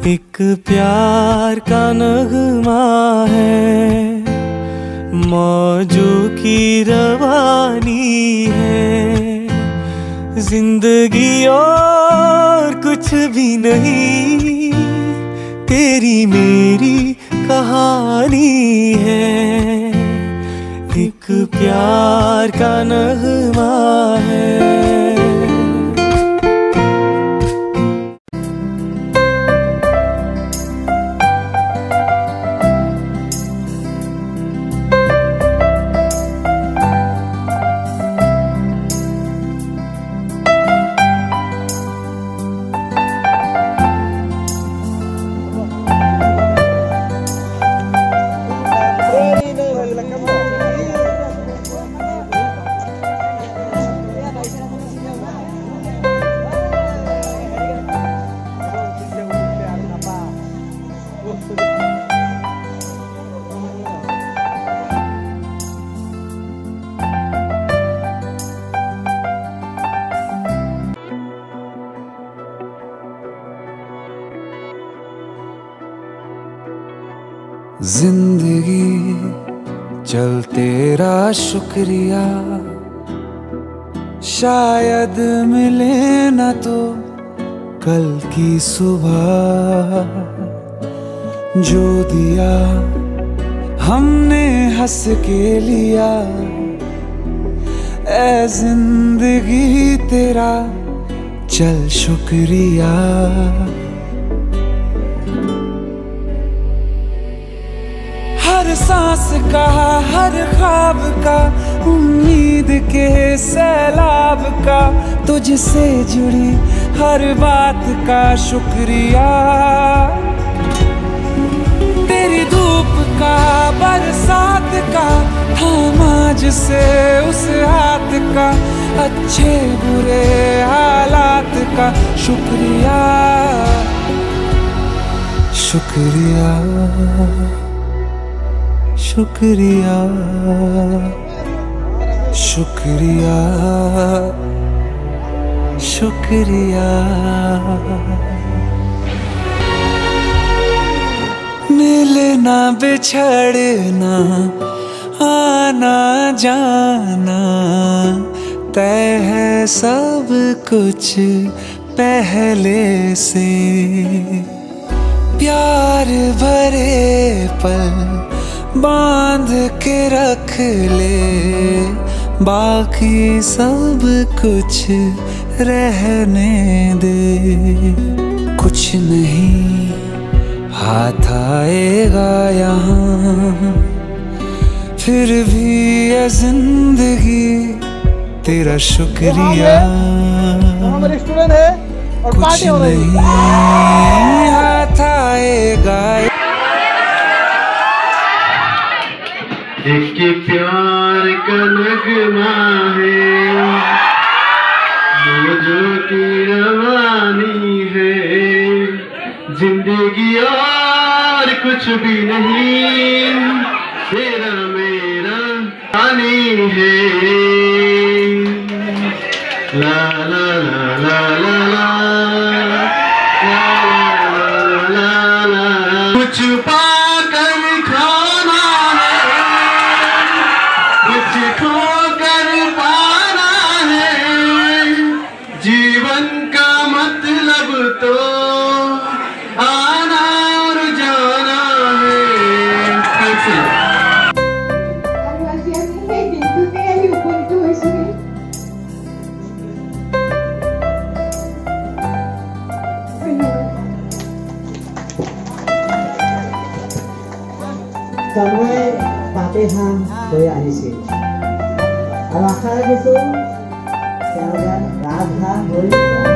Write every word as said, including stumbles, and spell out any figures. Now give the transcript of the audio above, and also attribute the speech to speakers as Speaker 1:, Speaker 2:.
Speaker 1: एक प्यार का नगमा है, मौजों की रवानी है। जिंदगी और कुछ भी नहीं, तेरी मेरी कहानी है। एक प्यार का नगमा है।
Speaker 2: जिंदगी चल तेरा शुक्रिया, शायद मिले ना तो कल की सुबह। जो दिया हमने हंस के लिया, ऐ जिंदगी तेरा चल शुक्रिया। हर सांस का, हर ख्वाब का, उम्मीद के सैलाब का, तुझसे जुड़ी हर बात का शुक्रिया। तेरी धूप का, बरसात का, थामाज से उस हाथ का, अच्छे बुरे हालात का शुक्रिया। शुक्रिया शुक्रिया शुक्रिया शुक्रिया। मिलना बिछड़ना, आना जाना, तय है सब कुछ पहले से। प्यार भरे पल बांध के रख ले, बाकी सब कुछ रहने दे। कुछ नहीं हाथ आएगा यहाँ, फिर भी ये जिंदगी तेरा शुक्रिया।
Speaker 3: रेस्टोरेंट है और
Speaker 2: कुछ नहीं हाथ आएगा।
Speaker 4: एक प्यार का नगमा है, मौजों की रवानी है। जिंदगी और कुछ भी नहीं, तेरा मेरा पानी है। ला ला ला ला ला ला ला ला ला। कुछ पाकर खाना खोकर पाना है, जीवन का मतलब तो आना और जाना है।
Speaker 3: Sampai Fatihah doa isi. Al akhir itu, jangan radha boleh.